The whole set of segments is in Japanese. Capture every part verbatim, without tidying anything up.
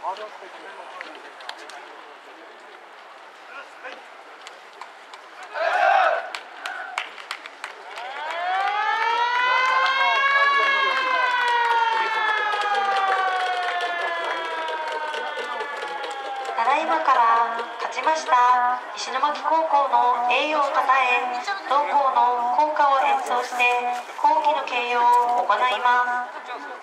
ただいまから勝ちました石巻高校の栄誉をたたえ、同校の校歌を演奏して校旗の掲揚を行います。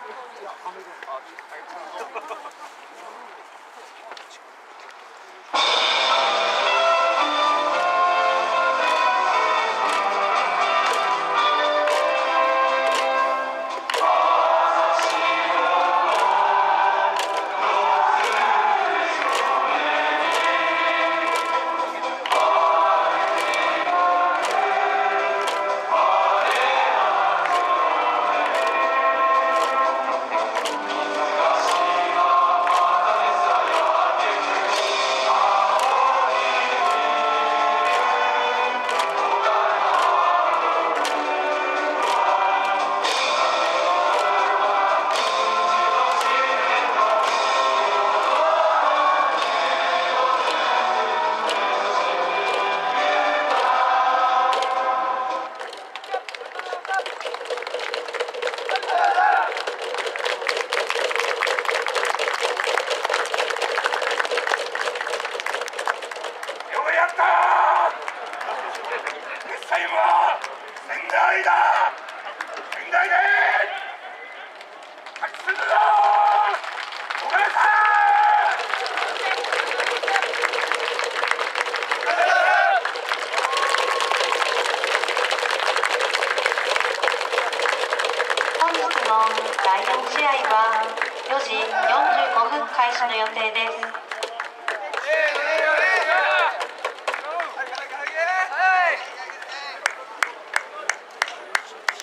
本日のだいよん試合はよじよんじゅうごふん開始の予定です。